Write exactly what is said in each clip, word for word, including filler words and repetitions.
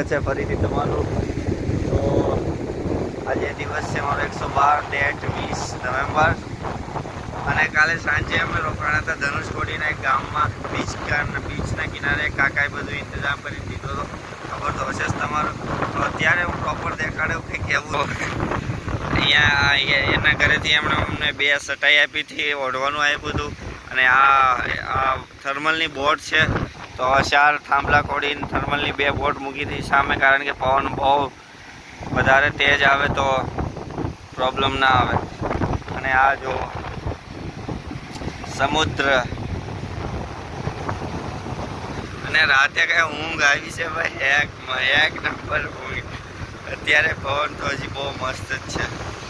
स्वागत है फरीथी तमारू। तो आज दिवस है मारो एक सौ बार डेट वीस नवेम्बर અને કાલે સાંજે અમે રોકાણા હતા ધનુષકોડીના એક ગામમાં બીચ બીચના કિનારે કાકાએ બધું ઇંતજામ કરી દીધો હતો, ખબર તો હશે જ તમારો। તો અત્યારે હું પ્રોપર દેખાડ્યું કે કેવું અહીંયા એના ઘરેથી એમણે અમને બે સટાઈ આપી હતી, ઓઢવાનું આપ્યું હતું અને આ આ થર્મલની બોટ છે। તો ચાર થાંભલા ખોડીને થર્મલની બે બોટ મૂકી હતી સામે, કારણ કે પવન બહુ વધારે તેજ આવે તો પ્રોબ્લેમ ના આવે। અને આ જો समुद्र અને રાતે કઈ ઊંઘ આવી છે ભાઈ, એક એક નંબર ઊંઘ। અત્યારે પવન તો હજી બહુ મસ્ત જ છે।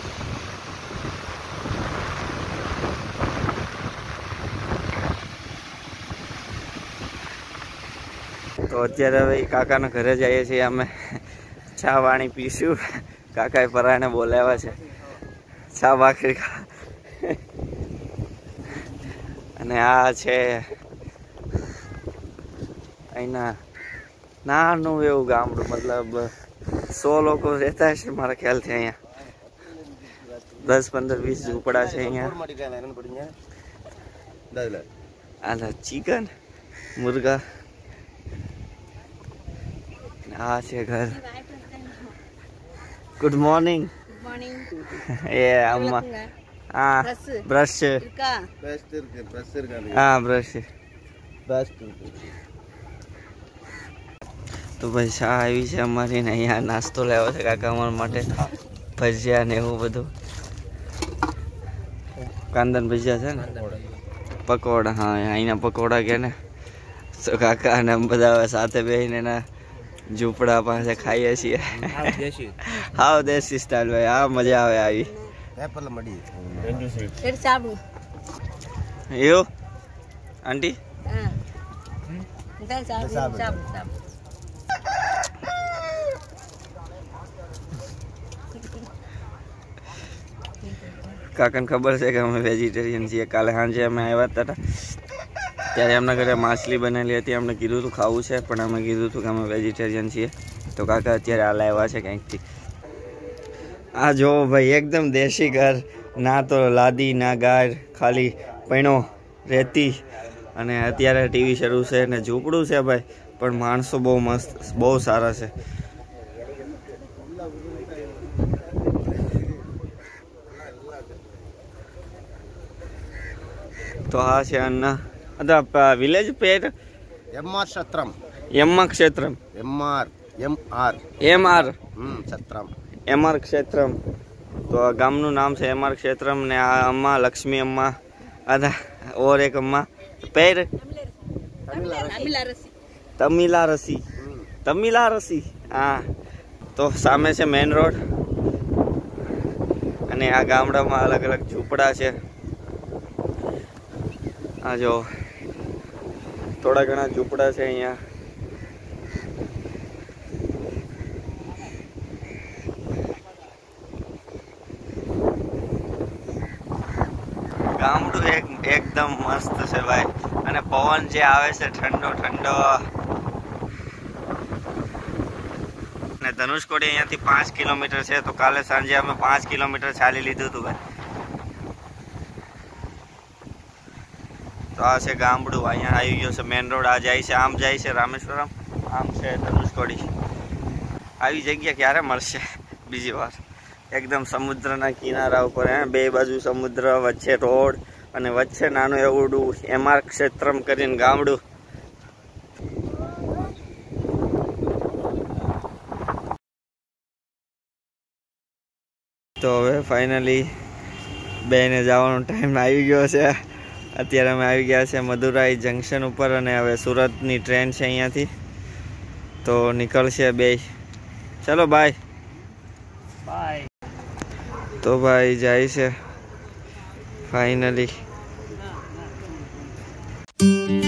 તો અત્યારે હવે કાકાના ઘરે જઈએ છીએ અમે, ચા પાણી પીશું। કાકાએ પરાણે બોલાવ્યા છે ચા ભાખરી ખા। અને આ છે અહીંના નાનું એવું ગામડું, मतलब સો લોકો રહેતા હશે મારા ખ્યાલથી। અહીંયા દસ પંદર વીસ ઝૂંપડા છે અહીંયા। આ ચિકન મુર્ગા, આ છે ઘર। Good morning. ये अम्मा हाँ ब्रश हाँ ब्रश। तो भाई शाह आई है अमारी ने अँ नास्तो लाव्यो छे काका अमारा माटे, भजिया ने एवुं बधुं, कांदा भजिया छे ने पकोड़ा। हाँ अहींना पकोड़ा के ने तो काका ने बधा साथे बेसीने ना झूपड़ा पासे खाईए छीए। हाव देसी स्टाइल भाई, आ मजा आवे आई। एप्पल मडी फिर साबु यो आंटी हां निकाल साबु साबु साबु। काकाने खबर है कि अमे वेजिटेरियन छीए। काले सांजे अमे आव्या हता त्यारे अमना घरे माछली बनेली हती, अमने कीधुं हतुं खावुं छे पण अमे कीधुं हतुं के अमे वेजिटेरियन छीए। तो काका अत्यारे आ लाव्या छे क्यांकथी। आ जो भाई एकदम देशी घर, ना तो लादी ना गाय, खाली पीणो रेती अने अत्यारे टीवी शरू छे ने झूपड़ुं छे भाई, पण माणसो बहु मस्त बहु सारा छे। तो आ छे अन्ना अदा विलेज पेर एमआर क्षेत्रम एमआर क्षेत्रम एमआर एमआर एमआर क्षेत्रम एमआर क्षेत्रम। तो आ गामनु नाम है एमआर क्षेत्रम ने आ अम्मा लक्ष्मी अम्मा अदा और एक अम्मा पेर तमिला रसी तमिला रसी। हाँ तो सामे से मेन रोड अने आ गामड़ा में अलग अलग झूपड़ा है। आ जो थोड़ा घना झूपड़ा है अहींया। गामडू एक एकदम मस्त है भाई, अने पवन जे आवे छे ठंडो ठंडो। ने धनुषकोडी अहींयाथी पांच किलोमीटर है, तो काले सांजे अमे पांच किलोमीटर चाली लीधुं हतुं भाई। तो आ छे गामडू, अहींया आई गयो छे मेन रोड। आ जाय छे आम जाय छे रामेश्वरम, आम छे धनुषकोडी। આવી જગ્યા ક્યારે મળશે બીજી વાર? एकदम समुद्रना किनारा पर है, बे बाजू समुद्र, वच्चे रोड अने वच्चे नानु एवुडू एमआर क्षेत्रम करीने गामडू। तो हवे फाइनली बेने जवानो टाइम आई गयो छे। अत्यारे अमे आई गया छे मदुराई जंक्शन उपर अने हवे सूरतनी ट्रेन छे अहींयाथी, तो निकळशे बे। चलो बाय बाय। तो भाई जाए से फाइनली।